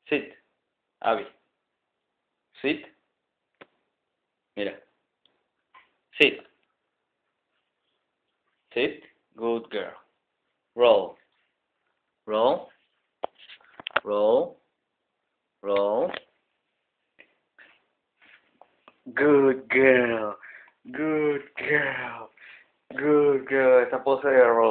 Sit. Abby. Sit. Mira. Sit. Sit. Good girl. Roll. Roll. Roll. Roll. Good girl. Good girl. Good girl. Esa pose de